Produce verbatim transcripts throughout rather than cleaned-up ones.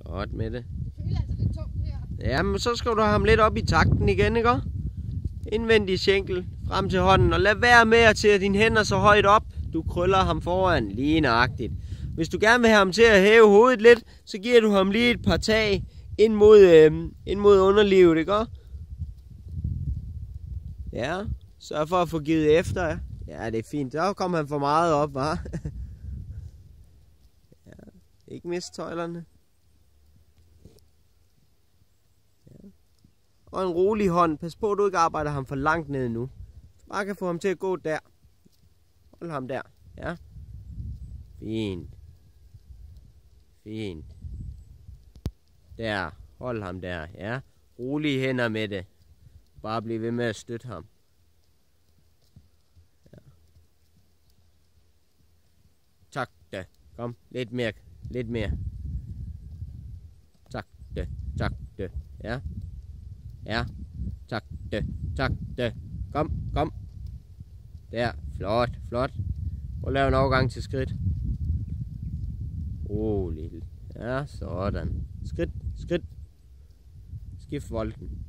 Godt med det. Det føles altså lidt tungt her. Jamen, så skal du have ham lidt op i takten igen, ikke? Indvendig skænkel frem til hånden, og lad være med at tage dine hænder så højt op. Du krøller ham foran lige nøjagtigt. Hvis du gerne vil have ham til at hæve hovedet lidt, så giver du ham lige et par tag ind mod, øh, ind mod underlivet, ikke? Ja, sørg for at få givet efter. Ja, det er fint. Der kom han for meget op, hva'? Ja, ikke mist tøjlerne. Ja. Og en rolig hånd. Pas på, at du ikke arbejder ham for langt ned nu. Du bare kan få ham til at gå der. Hold ham der. Ja. Fint. Fint. Der. Hold ham der. Ja. Rolige hænder med det. Bare bliv ved med at støtte ham. Ja. Tak da. Kom. Lidt mere. Lidt mere. Tak da. Tak da. Ja. Ja. Tak da. Tak da. Kom. Kom. Der. Flot. Flot. Prøv at lave en overgang til skridt. Roligt. Ja, sådan. Skridt. Skridt. Skift volden.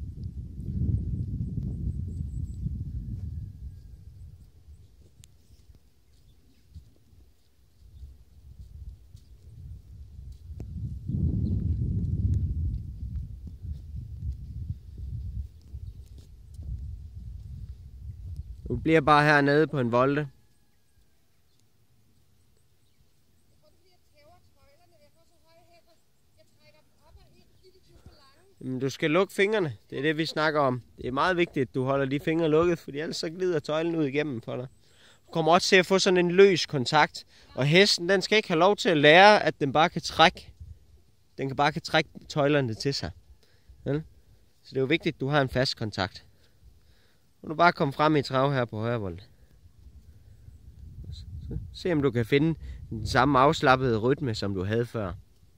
Du bliver bare hernede på en volte. Jamen, du skal lukke fingrene. Det er det, vi snakker om. Det er meget vigtigt, at du holder de fingre lukket, for ellers så glider tøjlen ud igennem for dig. Du kommer også til at få sådan en løs kontakt. Og hesten, den skal ikke have lov til at lære, at den bare kan trække. Den kan bare kan trække tøjlerne til sig. Ja? Så det er jo vigtigt, at du har en fast kontakt. Og du bare komme frem i trav her på højre vold. Se om du kan finde den samme afslappede rytme, som du havde før.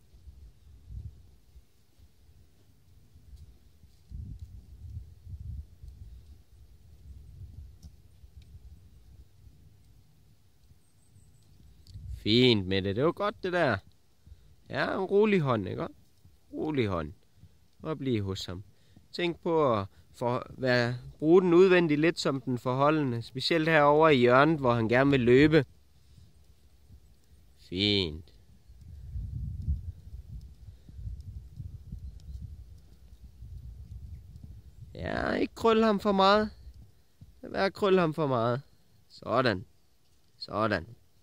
Fint med det. Det var godt det der. Ja, en rolig hånd, ikke? Rolig hånd. Og blive hos ham. Tænk på at for, være, bruge den udvendigt lidt som den forholdende. Specielt herovre i hjørnet, hvor han gerne vil løbe. Fint. Ja, ikke krølle ham for meget. Lad være at krølle ham for meget. Sådan. Sådan.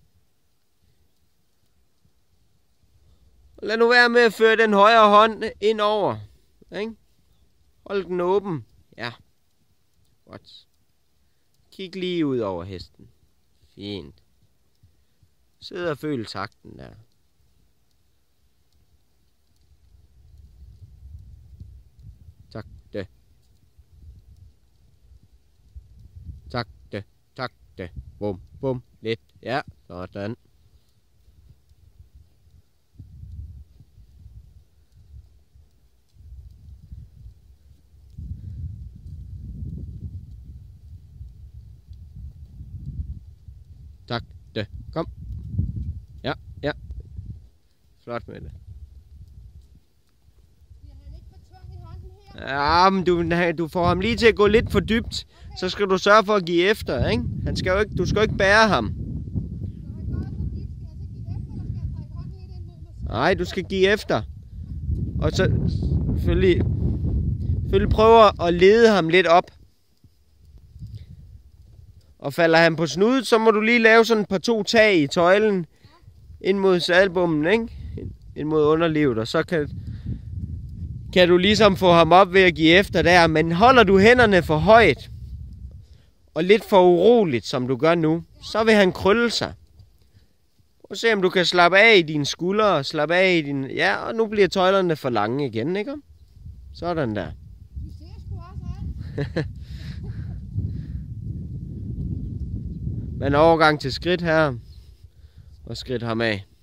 Lad nu være med at føre den højre hånd ind over. Ikke? Hold den åben. Ja. Godt. Kig lige ud over hesten. Fint. Sid og føl takten der. Tak det. Tak det. Tak det. Bum, bum. Lidt. Ja, sådan. Tak det. Kom. Ja, ja. Flot med det. Ja, men du, du får ham lige til at gå lidt for dybt. Så skal du sørge for at give efter, ikke? Han skal jo ikke, du skal jo ikke bære ham. Nej, du skal give efter. Og så selvfølgelig, selvfølgelig prøve at lede ham lidt op. Og falder han på snudet, så må du lige lave sådan et par to tag i tøjlen. Ind mod sadelbommen, ikke? Ind mod underlivet, og så kan, kan du ligesom få ham op ved at give efter der. Men holder du hænderne for højt, og lidt for uroligt, som du gør nu, så vil han krølle sig. Og se om du kan slappe af i dine skuldre, slappe af i din... Ja, og nu bliver tøjlerne for lange igen, ikke? Sådan der. Men overgang til skridt her, og skridt ham af.